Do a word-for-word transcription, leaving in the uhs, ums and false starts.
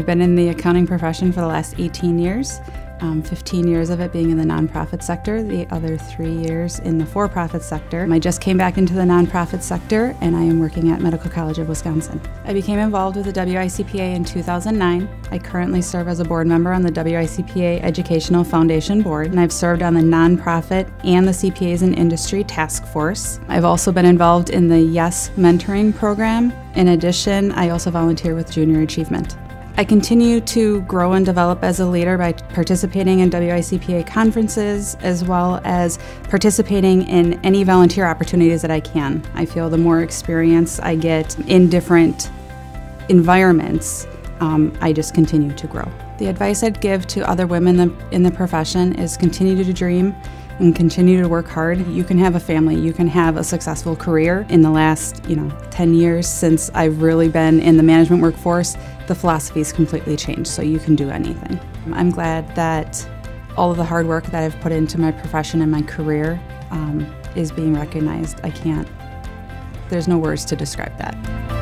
I've been in the accounting profession for the last eighteen years, um, fifteen years of it being in the nonprofit sector, the other three years in the for-profit sector. I just came back into the nonprofit sector and I am working at Medical College of Wisconsin. I became involved with the W I C P A in two thousand nine. I currently serve as a board member on the W I C P A Educational Foundation Board, and I've served on the nonprofit and the C P As in Industry Task Force. I've also been involved in the YES mentoring program. In addition, I also volunteer with Junior Achievement. I continue to grow and develop as a leader by participating in W I C P A conferences as well as participating in any volunteer opportunities that I can. I feel the more experience I get in different environments, um, I just continue to grow. The advice I'd give to other women in the, in the profession is continue to dream and continue to work hard. You can have a family, you can have a successful career. In the last, you know, ten years since I've really been in the management workforce, the philosophy's completely changed, so you can do anything. I'm glad that all of the hard work that I've put into my profession and my career um, is being recognized. I can't, there's no words to describe that.